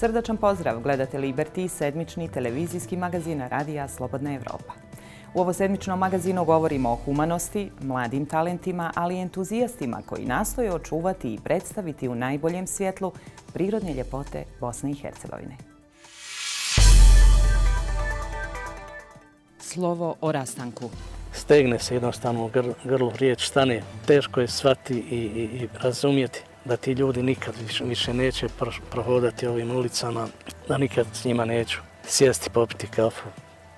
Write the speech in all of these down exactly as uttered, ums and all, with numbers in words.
Srdačan pozdrav, gledate Liberty, sedmični televizijski magazin Radija Slobodna Evropa. U ovosedmičnom magazinu govorimo o humanosti, mladim talentima, ali i entuzijastima koji nastoje očuvati i predstaviti u najboljem svjetlu prirodne ljepote Bosne i Hercegovine. Slovo o rastanku. Stegne se jednostavno u gr grlu, riječ stane. Teško je shvati i, i, i razumjeti da ti ljudi nikad više, više neće pro, prohodati ovim ulicama, da nikad s njima neću sjesti, popiti kafu.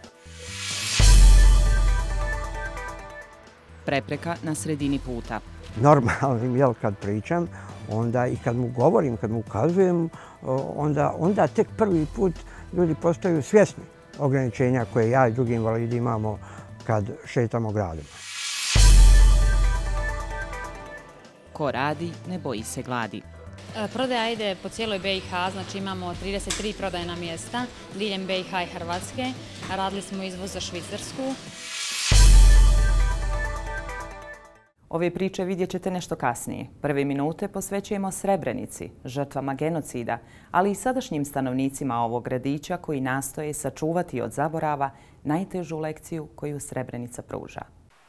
Prepreka na sredini puta. Normalnim, jel, kad pričam, onda i kad mu govorim, kad mu ukazujem, onda, onda tek prvi put ljudi postaju svjesni ograničenja koje ja i drugi invalidi imamo kad šetamo gradom. Ko radi, ne boji se gladi. Prodaja ide po cijeloj B i H, znači imamo trideset tri prodajna mjesta diljem B i H i Hrvatske. Radili smo izvoz za Švicarsku. Ove priče vidjet ćete nešto kasnije. Prve minute posvećujemo Srebrenici, žrtvama genocida, ali i sadašnjim stanovnicima ovog gradića koji nastoje sačuvati od zaborava najtežu lekciju koju Srebrenica pruža.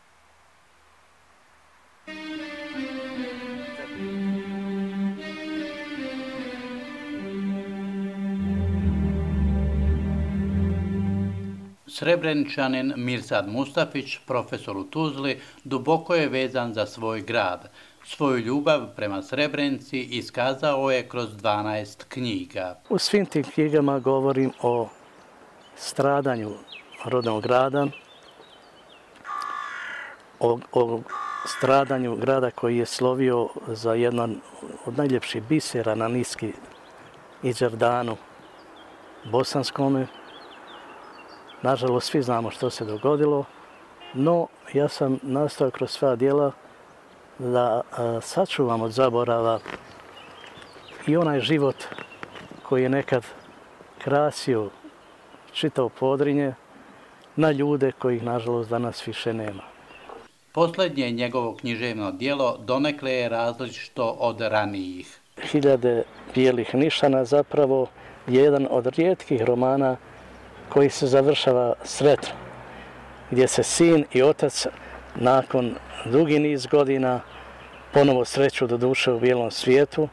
Srebreničanin Mirsad Mustafić, profesor u Tuzli, duboko je vezan za svoj grad. Svoju ljubav prema Srebrenici iskazao je kroz dvanaest knjiga. U svim tim knjigama govorim o stradanju rodnog grada, o, o stradanju grada koji je slovio za jedan od najljepših bisera na Niski i Đerdanu bosanskome. Nažalost, svi znamo što se dogodilo, no ja sam nastao kroz sva djela da a, sačuvam od zaborava i onaj život koji je nekad krasio čitavo Podrinje na ljude kojih, nažalost, danas više nema. Posljednje njegovo književno djelo donekle je različito od ranijih. Hiljade bijelih nišana zapravo je jedan od rijetkih romana koji se završava sretno, gdje se sin i otac nakon dugi niz godina ponovo sreću do duše u bijelom svijetu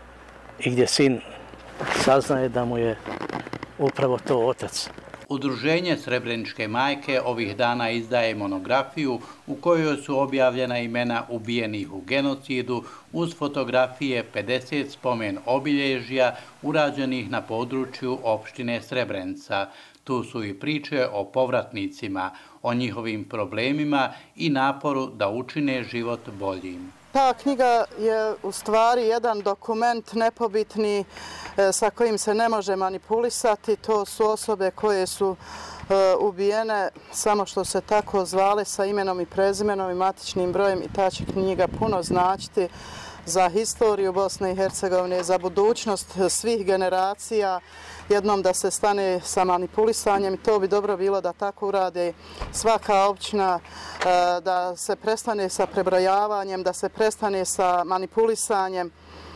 i gdje sin saznaje da mu je upravo to otac. Udruženje Srebreničke majke ovih dana izdaje monografiju u kojoj su objavljena imena ubijenih u genocidu uz fotografije pedeset spomen obilježja urađenih na području opštine Srebrenica. Tu su i priče o povratnicima, o njihovim problemima i naporu da učine život boljim. Ta knjiga je u stvari jedan dokument nepobitni sa kojim se ne može manipulisati. To su osobe koje su ubijene samo što se tako zvale sa imenom i prezimenom i matičnim brojem i ta će knjiga puno značiti za historiju Bosne i Hercegovine, za budućnost svih generacija, jednom da se stane sa manipulisanjem i to bi dobro bilo da tako urade svaka općina, da se prestane sa prebrojavanjem, da se prestane sa manipulisanjem,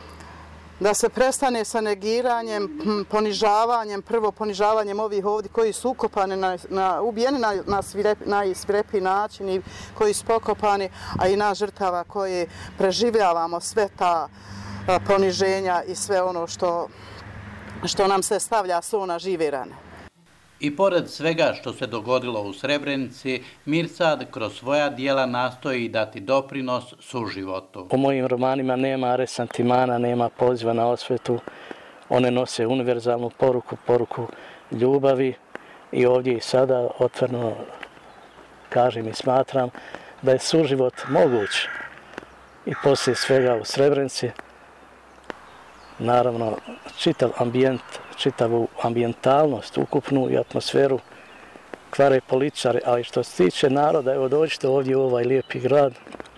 da se prestane sa negiranjem, ponižavanjem, prvo ponižavanjem ovih ovdje koji su ukopani, na, na, ubijeni na, na svirep, najsvirepiji način i koji su pokopani, a i nas žrtava koji preživljavamo sve ta a, poniženja i sve ono što, što nam se stavlja so na žive rane. I pored svega što se dogodilo u Srebrenici, Mirsad kroz svoja dijela nastoji dati doprinos suživotu. U mojim romanima nema resantimana, nema poziva na osvetu. One nose univerzalnu poruku, poruku ljubavi i ovdje i sada otvoreno kažem i smatram da je suživot moguć i poslije svega u Srebrenici. Naravno, čitav ambijent, čitavu ambijentalnost, ukupnu i atmosferu kvare političari, ali što se tiče naroda, evo dođite ovdje u ovaj lijepi grad,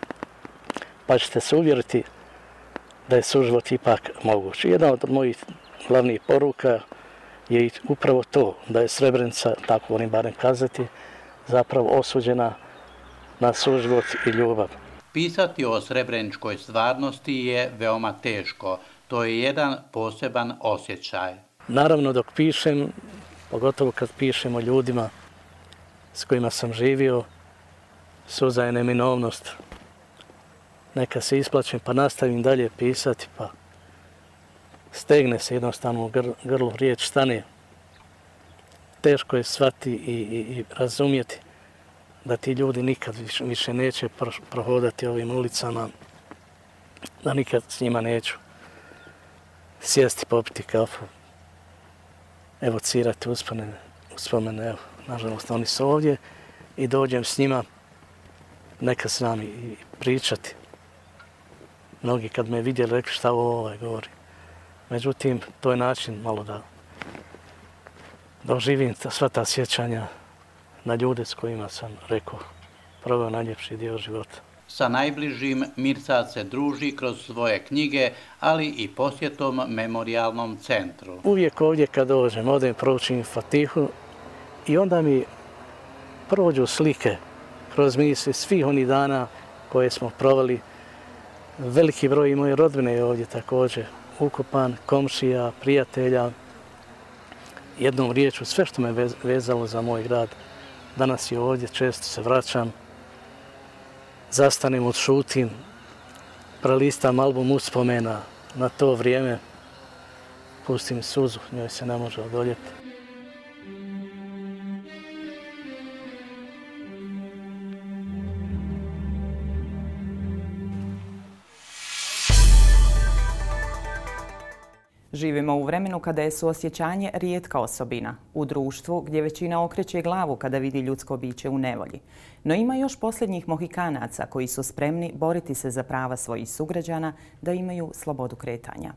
pa ćete se uvjeriti da je suživot ipak moguć. Jedna od mojih glavnih poruka je upravo to, da je Srebrenica, tako volim barem kazati, zapravo osuđena na suživot i ljubav. Pisati o srebreničkoj stvarnosti je veoma teško. To je jedan poseban osjećaj. Naravno dok pišem, pogotovo kad pišem o ljudima s kojima sam živio, suza je neminovnost. Neka se isplačem pa nastavim dalje pisati, pa stegne se jednostavno u gr grlu, riječ stane. Teško je shvati i, i, i razumjeti da ti ljudi nikad više, više neće pro, prohodati ovim ulicama, da nikad s njima neću sjesti, popiti kafu, evocirati uspomene, uspomene, evo, nažalost oni su ovdje i dođem s njima, neka s nami i pričati. Mnogi kad me vidjeli rekli šta ovo ovaj govori. Međutim, to je način malo da doživim sva ta sjećanja na ljude s kojima sam, rekao, proveo najljepši dio života. Sa najbližim Mirsad se druži kroz svoje knjige, ali i posjetom memorialnom centru. Uvijek ovdje kad dođem, odem, proučim Fatihu i onda mi prođu slike kroz misli svih onih dana koje smo proveli. Veliki broj i moje rodbine je ovdje također ukupan, komšija, prijatelja. Jednom riječu, sve što me vezalo za moj grad. Danas je ovdje, često se vraćam, zastanem, odšutim, prelistam album uspomena na to vrijeme, pustim suzu, njoj se ne može odoljeti. Živimo u vremenu kada je suosjećanje rijetka osobina, u društvu gdje većina okreće glavu kada vidi ljudsko biće u nevolji. No ima još posljednjih Mohikanaca koji su spremni boriti se za prava svojih sugrađana da imaju slobodu kretanja.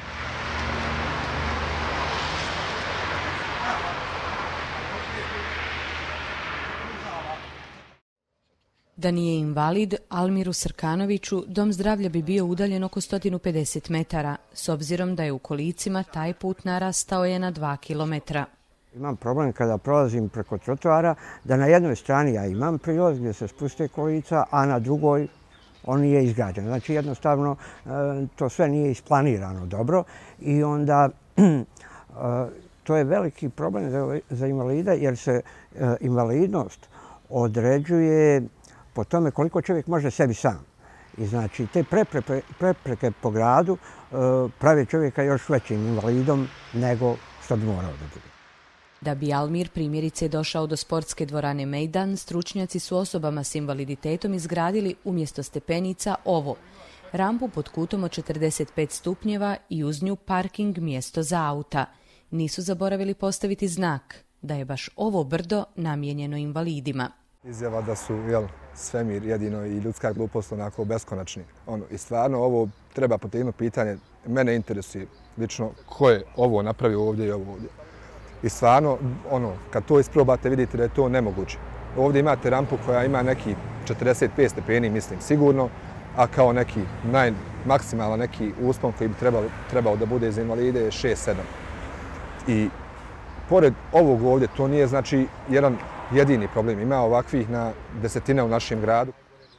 Da nije invalid, Almiru Srkanoviću dom zdravlja bi bio udaljen oko sto pedeset metara, s obzirom da je u kolicima taj put narastao je na dva kilometra. Imam problem kada prolazim preko trotoara, da na jednoj strani ja imam prilaz gdje se spuste kolica, a na drugoj on nije izgrađen. Znači jednostavno to sve nije isplanirano dobro i onda to je veliki problem za invalide jer se invalidnost određuje po tome koliko čovjek može sebi sam. I znači te prepreke, prepreke po gradu prave čovjeka još većim invalidom nego što bi morao da bude. Da bi Almir primjerice došao do sportske dvorane Mejdan, stručnjaci su osobama s invaliditetom izgradili umjesto stepenica ovo. Rampu pod kutom od četrdeset pet stupnjeva i uz nju parking mjesto za auta. Nisu zaboravili postaviti znak da je baš ovo brdo namijenjeno invalidima. Izjava da su jel, svemir jedino i ljudska glupost onako beskonačni. Ono, I stvarno ovo treba potegnuti pitanje. Mene interesuje lično ko je ovo napravio ovdje i ovo ovdje. I stvarno, ono, kad to isprobate vidite da je to nemoguće. Ovdje imate rampu koja ima neki četrdeset pet stepeni, mislim, sigurno, a kao neki naj, maksimalan neki uspon koji bi trebao, trebao da bude za invalide je šest sedam. I pored ovog ovdje, to nije znači jedan jedini problem. Ima ovakvih na desetine u našem gradu.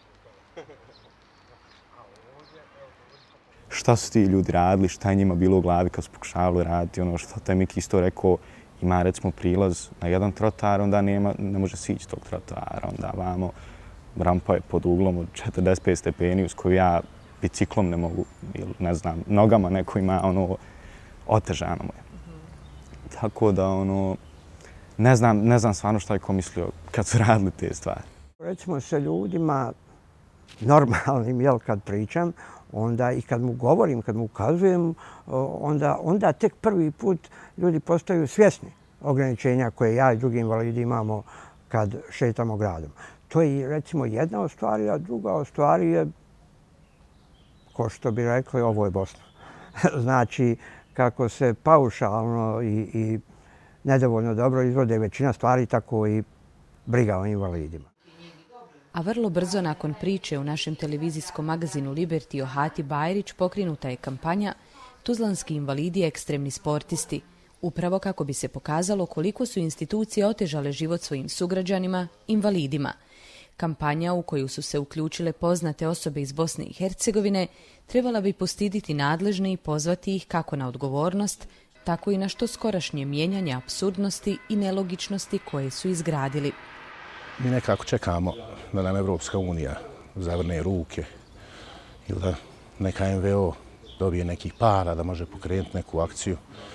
Šta su ti ljudi radili, šta je njima bilo u glavi kad su pokušavali raditi, ono što taj Miki isto rekao, ima recimo prilaz na jedan trotoar, onda nema, ne može sići tog trotoara, onda vamo rampa je pod uglom od četrdeset pet stepeni uz koju ja biciklom ne mogu, ili ne znam, nogama neko ima, ono, otežano mu je. Tako da, ono, ne znam, ne znam stvarno šta je ko mislio kad su radili te stvari. Recimo sa ljudima normalnim, jel, kad pričam, onda i kad mu govorim, kad mu ukazujem, onda, onda tek prvi put ljudi postaju svjesni ograničenja koje ja i drugi invalidi imamo kad šetamo gradom. To je recimo jedna od stvari, a druga od stvari je, ko što bi rekli, ovo je Bosna. Znači, kako se paušalno i, i nedovoljno dobro izvode većina stvari, tako i briga o invalidima. A vrlo brzo nakon priče u našem televizijskom magazinu Liberty o Hati Bajrić pokrenuta je kampanja Tuzlanski invalidi ekstremni sportisti, upravo kako bi se pokazalo koliko su institucije otežale život svojim sugrađanima, invalidima. Kampanja u koju su se uključile poznate osobe iz Bosne i Hercegovine trebala bi postiditi nadležne i pozvati ih kako na odgovornost, tako i na što skorašnje mijenjanje apsurdnosti i nelogičnosti koje su izgradili. Mi nekako čekamo da nam Evropska unija zavrne ruke ili da neka em ve o dobije nekih para da može pokrenuti neku akciju.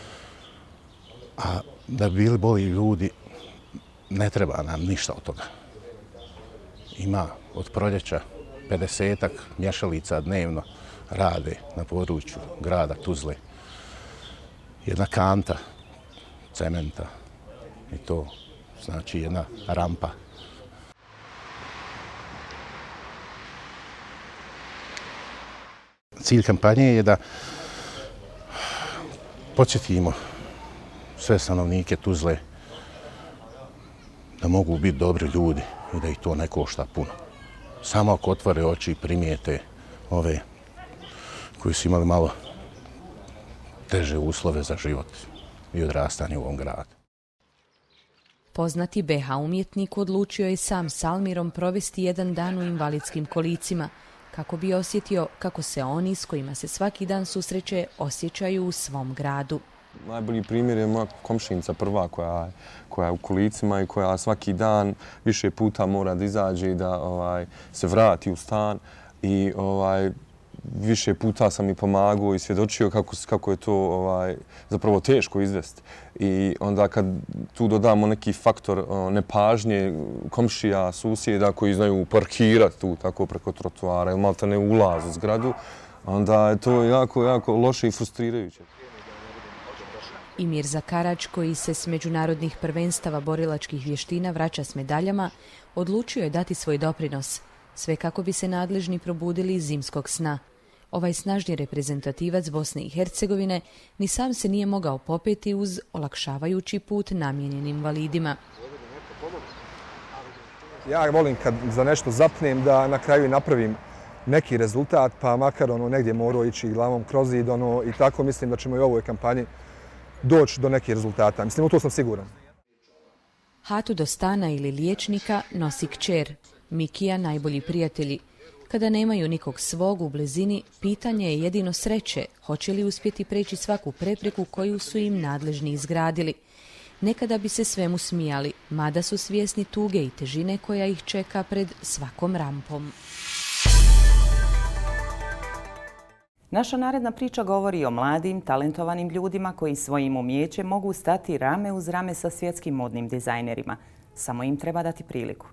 A da bi bili bolji ljudi, ne treba nam ništa od toga. Ima od proljeća pedesetak mješalica dnevno rade na području grada Tuzle. Jedna kanta cementa i to znači jedna rampa. Cilj kampanje je da podsjetimo sve stanovnike Tuzle da mogu biti dobri ljudi i da ih to ne košta puno. Samo ako otvore oči i primijete ove koji su imali malo teže uslove za život i odrastanje u ovom gradu. Poznati be ha umjetnik odlučio je sam s Almirom provesti jedan dan u invalidskim kolicima, kako bi osjetio kako se oni s kojima se svaki dan susreće osjećaju u svom gradu. Najbolji primjer je moja komšinica prva koja, koja je u kolicima i koja svaki dan više puta mora da izađe i da ovaj, se vrati u stan. I ovaj, više puta sam i pomagao i svjedočio kako, kako je to ovaj, zapravo teško izvesti. I onda kad tu dodamo neki faktor o, nepažnje komšija, susjeda koji znaju parkirati tu tako preko trotoara ili malta ne ulaz u zgradu, onda je to jako, jako loše i frustrirajuće. I Mirza Karač, koji se s međunarodnih prvenstava borilačkih vještina vraća s medaljama, odlučio je dati svoj doprinos, sve kako bi se nadležni probudili iz zimskog sna. Ovaj snažni reprezentativac Bosne i Hercegovine ni sam se nije mogao popeti uz olakšavajući put namijenjen invalidima. Ja volim kad za nešto zapnem da na kraju napravim neki rezultat, pa makar ono negdje morao ići glavom kroz zid, ono, i tako mislim da ćemo i u ovoj kampanji doći do nekih rezultata. Mislim, u to sam siguran. Hatu do stana ili liječnika nosi kćer, Mikija najbolji prijatelji. Kada nemaju nikog svog u blizini, pitanje je jedino sreće, hoće li uspjeti preći svaku prepreku koju su im nadležni izgradili. Nekada bi se svemu smijali, mada su svjesni tuge i težine koja ih čeka pred svakom rampom. Naša naredna priča govori o mladim, talentovanim ljudima koji svojim umjećem mogu stati rame uz rame sa svjetskim modnim dizajnerima. Samo im treba dati priliku.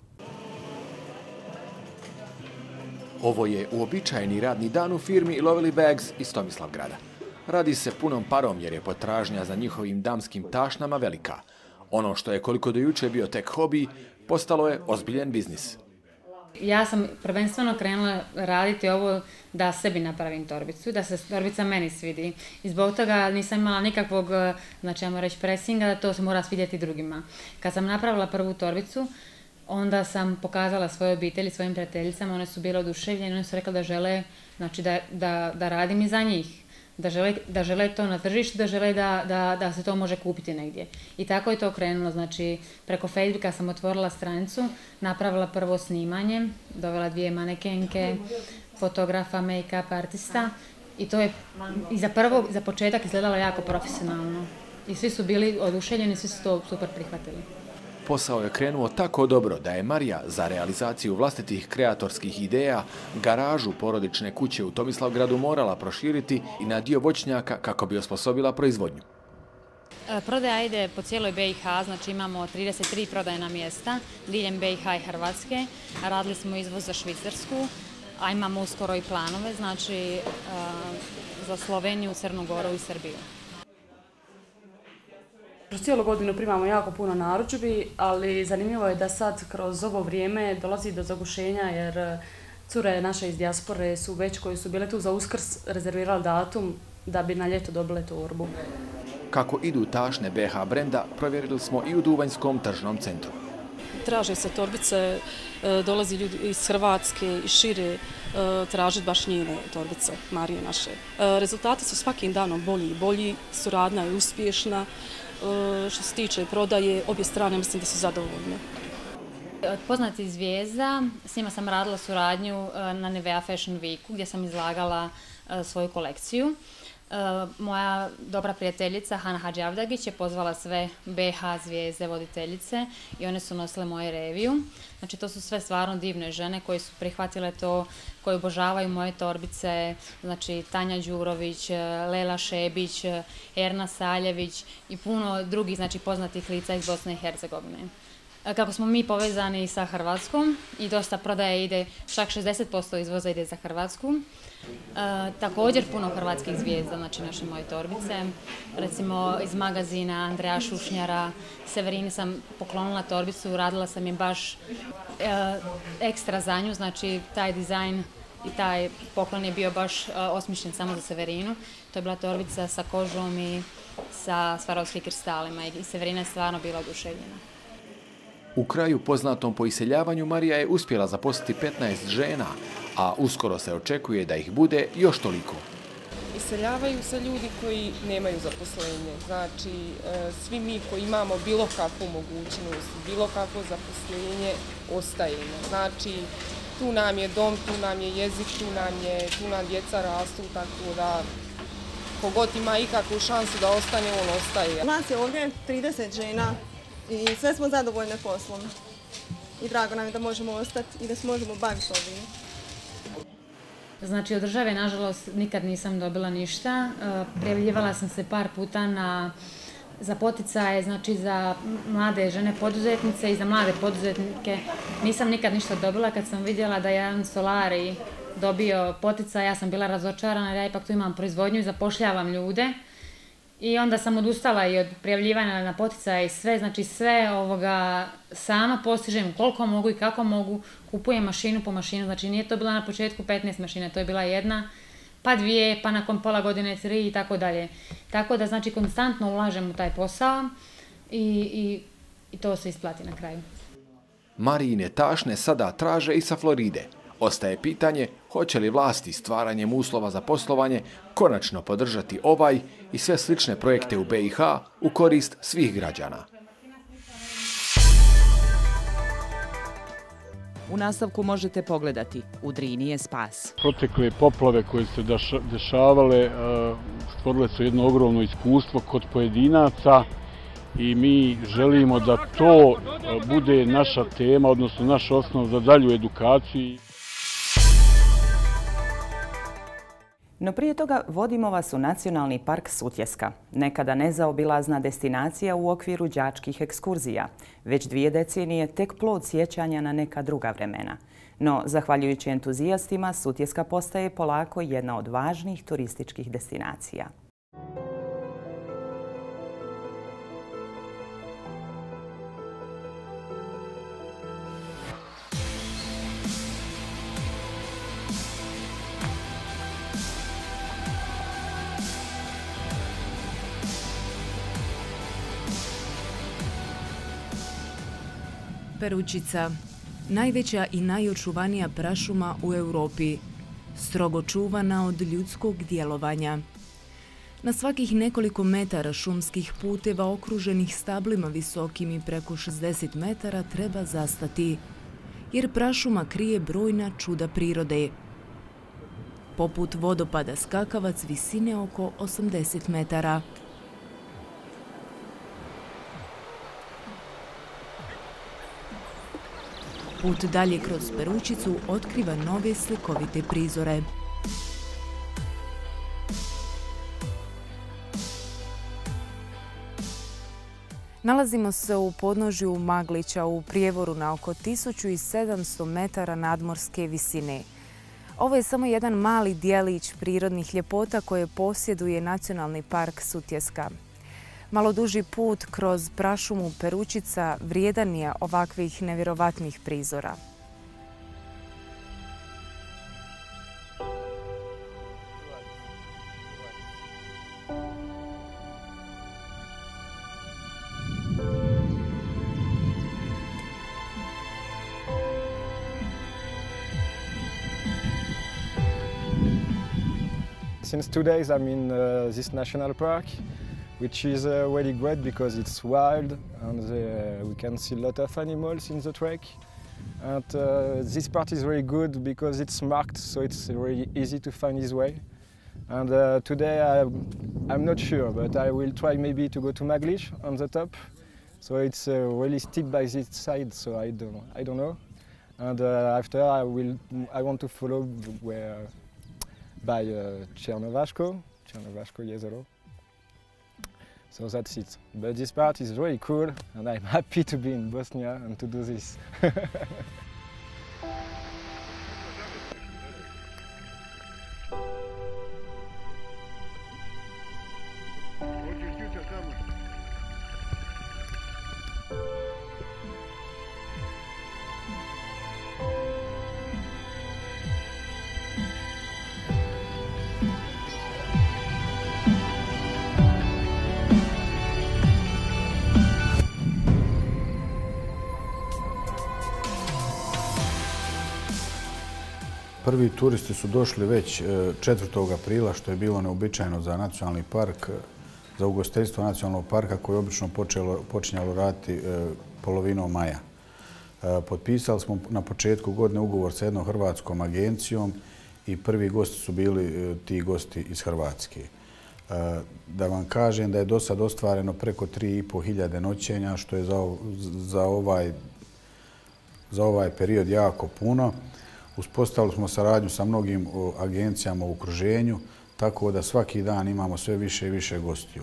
Ovo je uobičajeni radni dan u firmi Lovely Bags iz Tomislavgrada. Radi se punom parom jer je potražnja za njihovim damskim tašnama velika. Ono što je koliko do juče bio tek hobi, postalo je ozbiljen biznis. Ja sam prvenstveno krenula raditi ovo da sebi napravim torbicu, da se torbica meni svidi. I zbog toga nisam imala nikakvog, znači ajmo reći, presinga, da to se mora svidjeti drugima. Kad sam napravila prvu torbicu, onda sam pokazala svoje obitelji, svojim prijateljicama, one su bile oduševljene, one su rekli da žele, znači da, da, da radim i za njih, da žele, da žele to na tržištu, da žele da, da, da se to može kupiti negdje. I tako je to krenulo, znači preko Facebooka sam otvorila stranicu, napravila prvo snimanje, dovela dvije manekenke, fotografa, make-up artista i to je i za prvo, za početak izgledalo jako profesionalno. I svi su bili oduševljeni, svi su to super prihvatili. Posao je krenuo tako dobro da je Marija za realizaciju vlastitih kreatorskih ideja garažu porodične kuće u Tomislavgradu morala proširiti i na dio voćnjaka kako bi osposobila proizvodnju. Prodaja ide po cijeloj be i ha, znači imamo trideset tri prodajna mjesta diljem be i ha i Hrvatske. Radili smo izvoz za Švicarsku, a imamo uskoro i planove, znači za Sloveniju, Crnu Goru i Srbiju. Kroz cijelu godinu primamo jako puno narudžbi, ali zanimljivo je da sad kroz ovo vrijeme dolazi do zagušenja jer cure naše iz dijaspore su već koji su bile tu za Uskrs rezervirali datum da bi na ljeto dobile torbu. Kako idu tašne be ha brenda, provjerili smo i u Duvanjskom tržnom centru. Traže se torbice, dolazi ljudi iz Hrvatske i šire tražiti baš njene torbice, Marije naše. Rezultati su svakim danom bolji i bolji, suradnja je uspješna. Što se tiče prodaje, obje strane mislim da su zadovoljne. Od poznatih zvijezda, s njima sam radila suradnju na Nivea Fashion Weeku gdje sam izlagala svoju kolekciju. Moja dobra prijateljica Hana Hadžavdagić je pozvala sve be ha zvijezde, voditeljice i one su nosile moju reviju. Znači to su sve stvarno divne žene koje su prihvatile to, koje obožavaju moje torbice, znači Tanja Đurović, Lela Šebić, Erna Saljević i puno drugih znači poznatih lica iz Bosne i Hercegovine. Kako smo mi povezani sa Hrvatskom i dosta prodaje ide, čak šezdeset posto izvoza ide za Hrvatsku. E, također puno hrvatskih zvijezda, znači naše moje torbice. Recimo iz magazina Andreja Šušnjara, Severini sam poklonila torbicu, radila sam im baš e, ekstra za nju, znači taj dizajn i taj poklon je bio baš e, osmišljen samo za Severinu. To je bila torbica sa kožom i sa Swarovski kristalima i Severina je stvarno bila oduševljena. U kraju poznatom po iseljavanju Marija je uspjela zaposliti petnaest žena, a uskoro se očekuje da ih bude još toliko. Iseljavaju se ljudi koji nemaju zaposlenje. Znači, svi mi koji imamo bilo kakvu mogućnost, bilo kakvo zaposlenje, ostajemo. Znači, tu nam je dom, tu nam je jezik, tu nam je, tu nam djeca rastu, tako da kogod ima ikakvu šansu da ostane, on ostaje. Nas je ovdje trideset žena. I sve smo zadovoljne poslom. I drago nam je da možemo ostati i da se možemo baviti ovim. Znači od države, nažalost, nikad nisam dobila ništa. Prijavljivala sam se par puta na, za poticaje, znači za mlade žene poduzetnice i za mlade poduzetnike. Nisam nikad ništa dobila. Kad sam vidjela da je jedan Solari dobio poticaj, ja sam bila razočarana jer ja ipak tu imam proizvodnju i zapošljavam ljude. I onda sam odustala i od prijavljivanja na poticaje i sve, znači sve ovoga sama postižem koliko mogu i kako mogu, kupujem mašinu po mašinu, znači nije to bila na početku petnaest mašina, to je bila jedna, pa dvije, pa nakon pola godine tri i tako dalje. Tako da znači konstantno ulažem u taj posao i, i, i to se isplati na kraju. Marijine tašne sada traže i sa Floride. Ostaje pitanje hoće li vlasti stvaranjem uslova za poslovanje konačno podržati ovaj i sve slične projekte u be i ha u korist svih građana. U nastavku možete pogledati U Drini je spas. Protekle poplave koje se dešavale stvorile su jedno ogromno iskustvo kod pojedinaca i mi želimo da to bude naša tema, odnosno naš osnov za dalju edukaciju. No prije toga vodimo vas u Nacionalni park Sutjeska, nekada nezaobilazna destinacija u okviru đačkih ekskurzija. Već dvije decenije tek plod sjećanja na neka druga vremena. No, zahvaljujući entuzijastima, Sutjeska postaje polako jedna od važnih turističkih destinacija. Peručica, najveća i najočuvanija prašuma u Europi, strogo čuvana od ljudskog djelovanja. Na svakih nekoliko metara šumskih puteva okruženih stablima visokim i preko šezdeset metara treba zastati, jer prašuma krije brojna čuda prirode. Poput vodopada Skakavac visine oko osamdeset metara. Put dalje kroz Peručicu otkriva nove slikovite prizore. Nalazimo se u podnožju Maglića u prijevoru na oko tisuću sedamsto metara nadmorske visine. Ovo je samo jedan mali dijelić prirodnih ljepota koje posjeduje Nacionalni park Sutjeska. Malo duži put kroz prašumu Peručica vrijedan je ovakvih nevjerovatnih prizora. Since two days I'm in uh, this national park, which is uh, really great because it's wild and uh, we can see a lot of animals in the trek. And uh, this part is really good because it's marked, so it's really easy to find his way. And uh, today I, I'm not sure, but I will try maybe to go to Maglish on the top. So it's uh, really steep by this side, so I don't, I don't know. And uh, after I will, I want to follow where by uh, Černovaško, Černovaško jezero. So that's it. But this part is really cool, and I'm happy to be in Bosnia and to do this. Prvi turisti su došli već četvrtog aprila, što je bilo neobičajno za nacionalni park, za ugostiteljstvo nacionalnog parka koje je obično počelo, počinjalo raditi polovinom maja. Potpisali smo na početku godine ugovor sa jednom hrvatskom agencijom i prvi gosti su bili ti gosti iz Hrvatske. Da vam kažem da je do sad ostvareno preko tri i po hiljade noćenja, što je za, za, ovaj, za ovaj period jako puno. Uspostavili smo saradnju sa mnogim agencijama u okruženju, tako da svaki dan imamo sve više i više gostiju.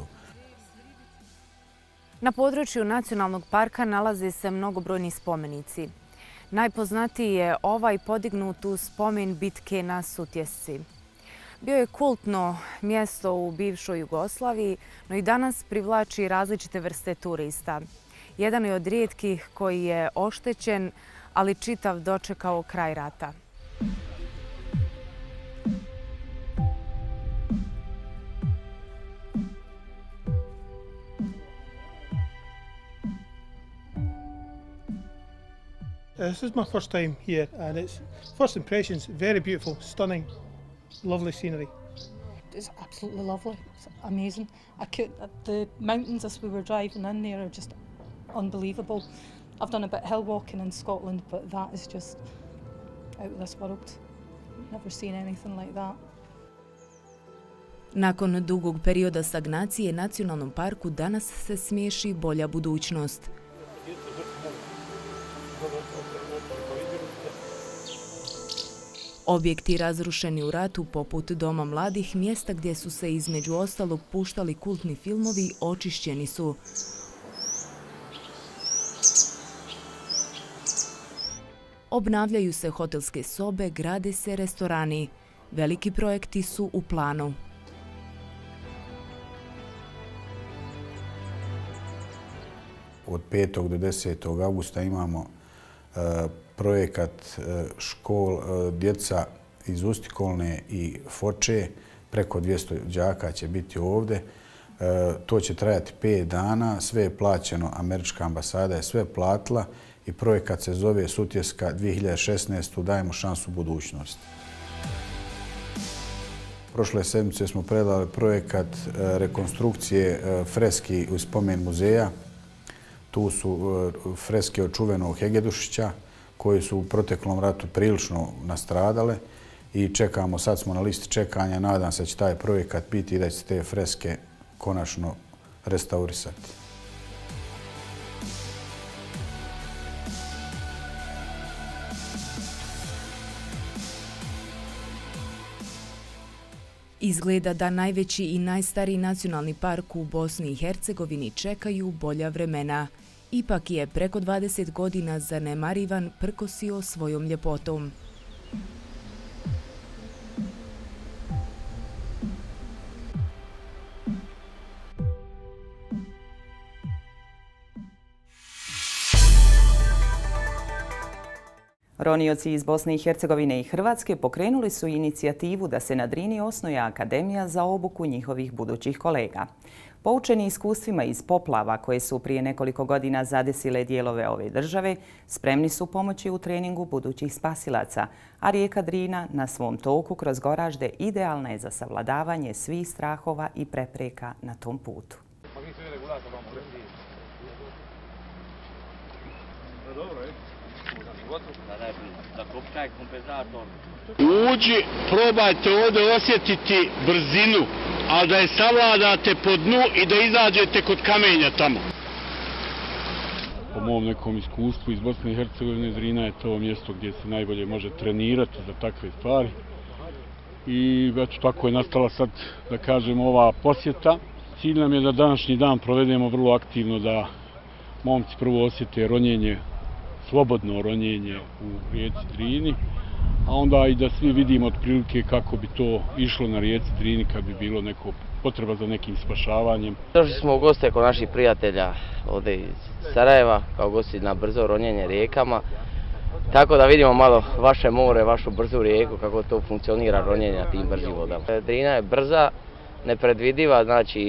Na području nacionalnog parka nalaze se mnogobrojni spomenici. Najpoznatiji je ovaj podignut u spomen bitke na Sutjesci. Bio je kultno mjesto u bivšoj Jugoslaviji, no i danas privlači različite vrste turista. Jedan je od rijetkih koji je oštećen, ali čitav dočekao kraj rata. Uh, this is my first time here, and it's first impressions very beautiful, stunning, lovely scenery. It's absolutely lovely. It's amazing. I could, the mountains as we were driving in there are just unbelievable. I've done a bit of hill walking in Scotland, but that is just out of this world. Never seen anything like that. Nakon dugog perioda stagnacije, nacionalnom parku danas se smiješi bolja budućnost. Objekti razrušeni u ratu poput Doma mladih, mjesta gdje su se između ostalog puštali kultni filmovi, očišćeni su. Obnavljaju se hotelske sobe, grade se restorani. Veliki projekti su u planu. Od petog do desetog avgusta imamo projekat škol, djeca iz Ustikolne i Foče, preko dvjesto đaka će biti ovdje. To će trajati pet dana, sve je plaćeno, američka ambasada je sve platila i projekat se zove Sutjeska dvije hiljade šesnaeste. Dajemo šansu budućnosti. Prošle sedmice smo predali projekat rekonstrukcije freski u spomen muzeja. Tu su freske od čuvenog Hegedušića, koji su u proteklom ratu prilično nastradale i čekamo, sad smo na listi čekanja, nadam se da će taj projekat biti i da će te freske konačno restaurisati. Izgleda da najveći i najstariji nacionalni park u Bosni i Hercegovini čekaju bolja vremena. Ipak je preko dvadeset godina zanemarivan prkosio svojom ljepotom. Ronioci iz Bosne i Hercegovine i Hrvatske pokrenuli su inicijativu da se na Drini osnuje akademija za obuku njihovih budućih kolega. Poučeni iskustvima iz poplava koje su prije nekoliko godina zadesile dijelove ove države, spremni su pomoći u treningu budućih spasilaca, a rijeka Drina na svom toku kroz Goražde idealna je za savladavanje svih strahova i prepreka na tom putu. Dobro je. Uđi, probajte ovdje osjetiti brzinu, ali da je savladate po dnu i da izađete kod kamenja tamo. Po mom nekom iskustvu iz Bosne i Hercegovine, Drina je to mjesto gdje se najbolje može trenirati za takve stvari. I već tako je nastala sad, da kažemo, ova posjeta. Cilj nam je da današnji dan provedemo vrlo aktivno, da momci prvo osjete ronjenje, slobodno ronjenje u rijeci Drini, a onda i da svi vidimo otprilike kako bi to išlo na rijeci Drini kad bi bilo neko potreba za nekim spašavanjem. Došli smo u goste kod naših prijatelja ovdje iz Sarajeva, kao gosti na brzo ronjenje rijekama. Tako da vidimo malo vaše more, vašu brzu rijeku, kako to funkcionira ronjenje na tim brzim vodama. Drina je brza, nepredvidiva, znači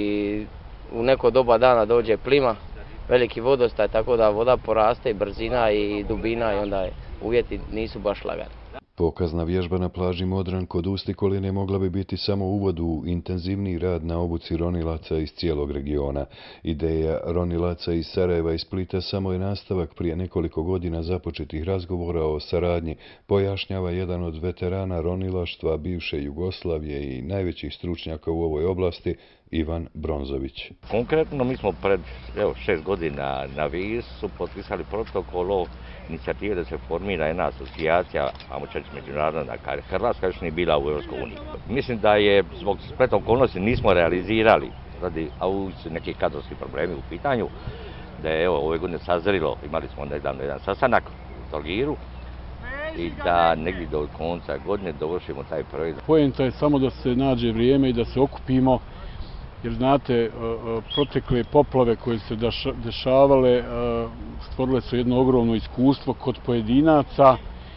u neko doba dana dođe plima, veliki vodostaj, tako da voda poraste i brzina i dubina i onda je, uvjeti nisu baš lagani. Pokazna vježba na plaži Modran kod Ustikoline mogla bi biti samo uvod u intenzivniji rad na obuci ronilaca iz cijelog regiona. Ideja ronilaca iz Sarajeva i Splita samo je nastavak prije nekoliko godina započetih razgovora o saradnji, pojašnjava jedan od veterana ronilaštva bivše Jugoslavije i najvećih stručnjaka u ovoj oblasti, Ivan Bronzović. Konkretno mi smo pred evo, šest godina na Visu potpisali protokol o inicijativi da se formira jedna asocijacija, ajmo reći međunarodna, Hrvatska još nije bila u Europskoj uniji. Mislim da je zbog spleta okolnosti nismo realizirali, radi a su neki kadrovski problemi u pitanju, da je evo, ove godine sazrilo, imali smo nedavno jedan sastanak u Trogiru, i da negdje do konca godine dovršimo taj projekt. Poenta je samo da se nađe vrijeme i da se okupimo, jer znate, protekle poplave koje se dešavale stvorile su jedno ogromno iskustvo kod pojedinaca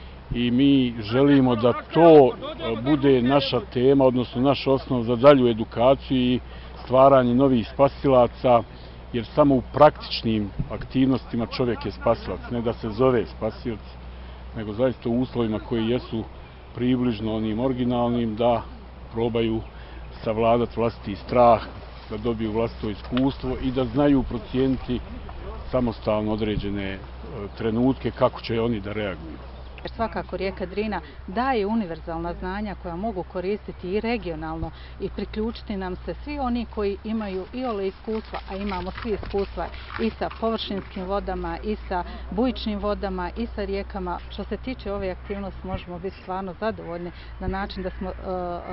i mi želimo da to bude naša tema, odnosno naš osnov za dalju edukaciju i stvaranje novih spasilaca, jer samo u praktičnim aktivnostima čovjek je spasilac, ne da se zove spasilac, nego zaista u uslovima koji jesu približno onim originalnim, da probaju savladati vlastiti strah, da dobiju vlastito iskustvo i da znaju procijeniti samostalno određene trenutke kako će oni da reaguju. Jer svakako rijeka Drina daje univerzalna znanja koja mogu koristiti i regionalno i priključiti nam se svi oni koji imaju i ole iskustva, a imamo svi iskustva i sa površinskim vodama, i sa bujičnim vodama, i sa rijekama. Što se tiče ove aktivnosti možemo biti stvarno zadovoljni na način da smo uh,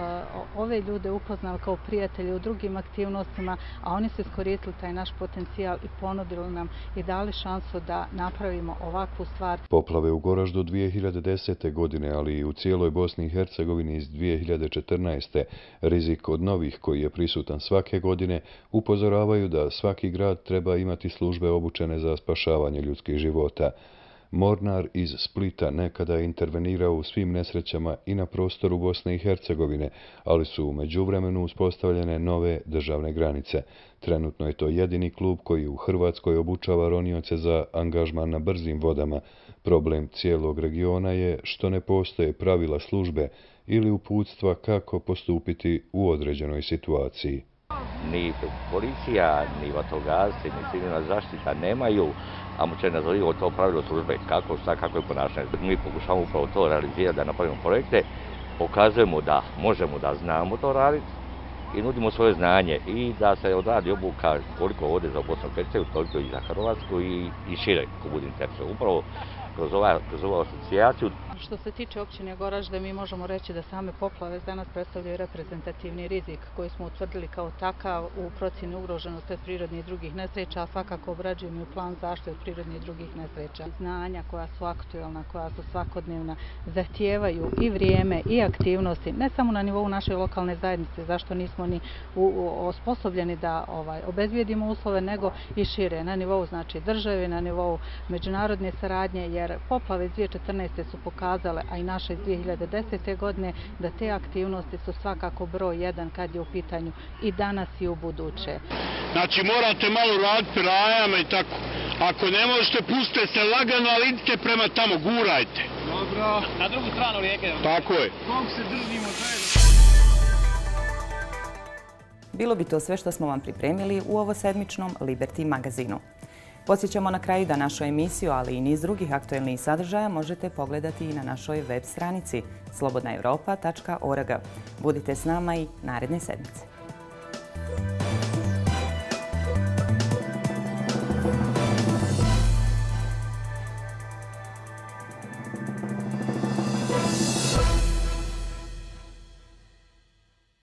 uh, ove ljude upoznali kao prijatelji u drugim aktivnostima, a oni su iskoristili taj naš potencijal i ponudili nam i dali šansu da napravimo ovakvu stvar. Poplave u Goraždu dvije hiljade desete. godine, ali i u cijeloj Bosni i Hercegovini iz dvije hiljade četrnaeste. rizik od novih koji je prisutan svake godine, upozoravaju da svaki grad treba imati službe obučene za spašavanje ljudskih života. Mornar iz Splita nekada je intervenirao u svim nesrećama i na prostoru Bosne i Hercegovine, ali su u međuvremenu uspostavljene nove državne granice. Trenutno je to jedini klub koji u Hrvatskoj obučava ronioce za angažman na brzim vodama. Problem cijelog regiona je što ne postoje pravila službe ili uputstva kako postupiti u određenoj situaciji. Ni policija, ni vatrogasci, ni civilna zaštita nemaju, a će nazovimo to pravilo službe, kako, šta, kako je ponašanje. Mi pokušavamo upravo to realizirati, da napravimo projekte, pokazujemo da možemo, da znamo to raditi i nudimo svoje znanje i da se odradi obuka koliko ovdje za Bosnu i Hercegovinu, toliko i za Hrvatsku i, i šire, ko bude interesno. Upravo kroz, ova, kroz ovu asocijaciju. Što se tiče općine Goražde, mi možemo reći da same poplave za nas predstavljaju reprezentativni rizik koji smo utvrdili kao takav u procjeni ugroženosti od prirodnih i drugih nesreća, a svakako obrađujemo i plan zaštite od prirodnih i drugih nesreća. Znanja koja su aktualna, koja su svakodnevna, zahtijevaju i vrijeme i aktivnosti, ne samo na nivou naše lokalne zajednice, zašto nismo ni u, u, osposobljeni da ovaj, obezbijedimo uslove, nego i šire, na nivou znači države, na nivou međunarodne saradnje, jer poplave iz dvije hiljade četrnaeste. su pokazale, a i naše iz dvije hiljade desete. godine, da te aktivnosti su svakako broj jedan kad je u pitanju i danas i u buduće. Znači morate malo raditi rajama i tako. Ako ne možete, pustite se lagano, ali idite prema tamo, gurajte. Dobro. Na drugu stranu rijeke. Tako je. Koliko se držimo zajedno. Bilo bi to sve što smo vam pripremili u ovo sedmičnom Liberty magazinu. Podsjećamo na kraju da našu emisiju, ali i niz drugih aktuelnih sadržaja možete pogledati i na našoj web stranici slobodna europa tačka org. Budite s nama i naredne sedmice.